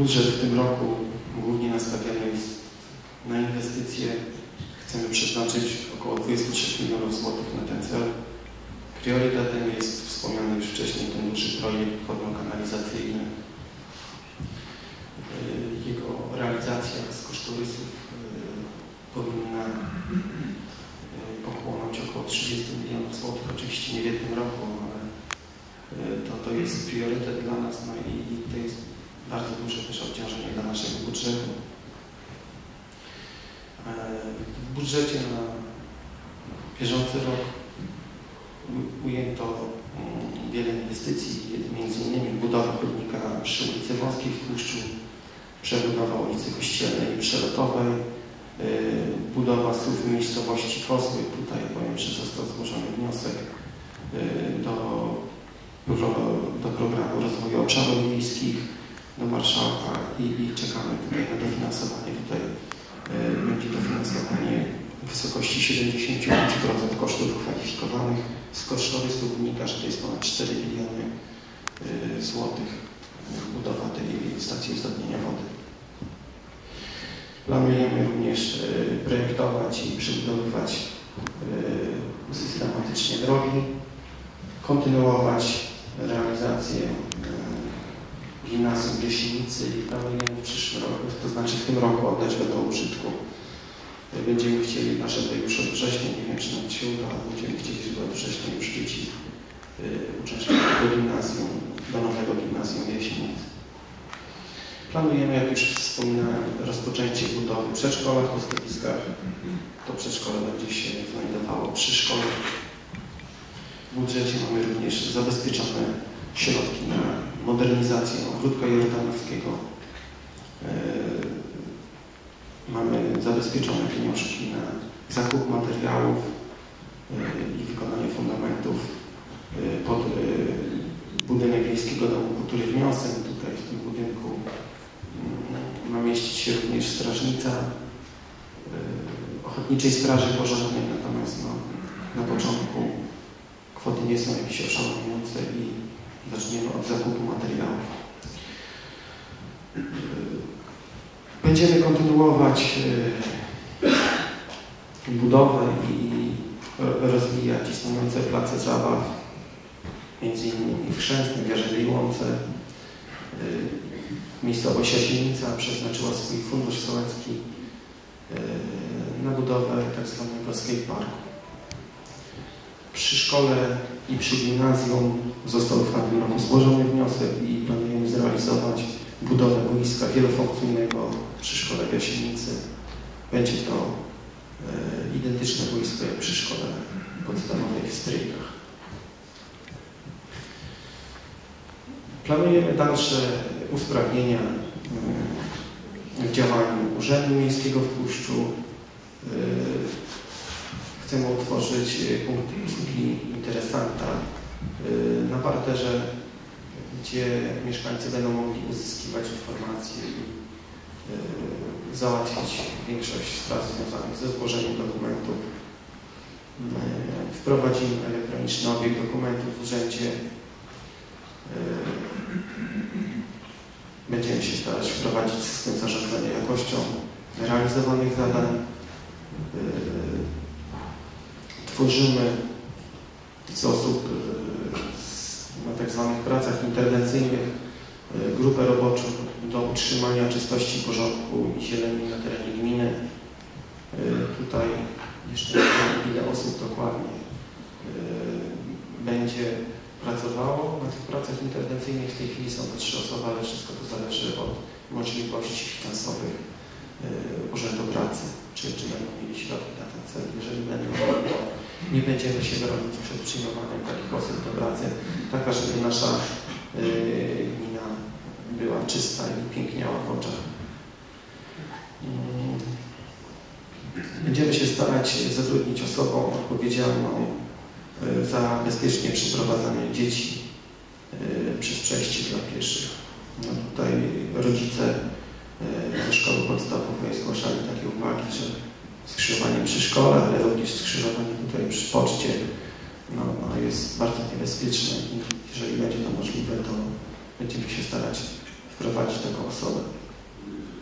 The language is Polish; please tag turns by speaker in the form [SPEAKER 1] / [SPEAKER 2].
[SPEAKER 1] Budżet w tym roku głównie nastawiony jest na inwestycje. Chcemy przeznaczyć około 23 milionów złotych na ten cel. Priorytetem jest wspomniany już wcześniej ten duży projekt wodno-kanalizacyjny. Jego realizacja z kosztorysów powinna pochłonąć około 30 milionów złotych, oczywiście nie w jednym roku, ale to jest priorytet dla nas, no i to jest bardzo duże też obciążenie dla naszego budżetu. W budżecie na bieżący rok ujęto wiele inwestycji, m.in. budowa chodnika przy ulicy Wąskiej w Puszczu, przebudowa ulicy Kościelnej i Przelotowej, budowa SUV w miejscowości Kozły. Tutaj powiem, że został złożony wniosek do programu rozwoju obszarów miejskich, do marszałka i czekamy tutaj na dofinansowanie. Tutaj będzie dofinansowanie w wysokości 75% kosztów kwalifikowanych. Z kosztorysów wynika, że to jest ponad 4 miliony złotych budowa tej stacji uzdatnienia wody. Planujemy również projektować i przebudowywać systematycznie drogi, kontynuować realizację gimnazjum w Jasienicy i planujemy w przyszłym roku, to znaczy w tym roku oddać go do użytku. Będziemy chcieli, nasze to już od września, nie wiem czy nam się uda, ale będziemy chcieli, żeby od września już dzieci uczęszczały do gimnazjum, do nowego gimnazjum w Jasienicy. Planujemy, jak już wspominałem, rozpoczęcie budowy przedszkola w Kostowicach. To przedszkole będzie się znajdowało przy szkole. W budżecie mamy również zabezpieczone środki na modernizację ogródka jordanowskiego. Mamy zabezpieczone pieniążki na zakup materiałów i wykonanie fundamentów pod budynek Wiejskiego Domu Kultury w Miosem. Tutaj w tym budynku ma mieścić się również strażnica Ochotniczej Straży Pożarnej, natomiast na początku kwoty nie są jakieś oszałamiające i zaczniemy od zakupu materiałów. Będziemy kontynuować budowę i rozwijać istniejące place zabaw, między innymi w Chrzęsnej, Wierzewej Łące. Miejscowość Jasienica przeznaczyła swój fundusz sołecki na budowę tzw. skateparku. Przy szkole i przy gimnazjum został w tamtym roku złożony wniosek i planujemy zrealizować budowę boiska wielofunkcyjnego przy szkole w Jasienicy. Będzie to identyczne boisko jak przy szkole podstawowej w Strykach. Planujemy dalsze usprawnienia w działaniu Urzędu Miejskiego w Puszczu. Chcemy utworzyć punkt usługi interesanta na parterze, gdzie mieszkańcy będą mogli uzyskiwać informacje i załatwić większość spraw związanych ze złożeniem dokumentów. Wprowadzimy elektroniczny obieg dokumentów w urzędzie. Będziemy się starać wprowadzić system zarządzania jakością realizowanych zadań. Tworzymy z osób na tak zwanych pracach interwencyjnych grupę roboczą do utrzymania czystości, porządku i zieleni na terenie gminy. Tutaj jeszcze nie wiem, ile osób dokładnie będzie pracowało na tych pracach interwencyjnych. W tej chwili są to 3 osoby, ale wszystko to zależy od możliwości finansowych Urzędu Pracy, czy będą mieli środki na ten cel. Jeżeli będą, to nie będziemy się bronić przed przyjmowaniem takich osób do pracy, taka, żeby nasza gmina była czysta i piękniała w oczach. Będziemy się starać zatrudnić osobę odpowiedzialną za bezpiecznie przeprowadzanie dzieci przez przejście dla pieszych. Tutaj rodzice ze szkoły podstawowej zgłaszali takie uwagi, że skrzyżowanie przy szkole, ale również skrzyżowanie tutaj przy poczcie jest bardzo niebezpieczne i jeżeli będzie to możliwe, to będziemy się starać prowadzić taką osobę.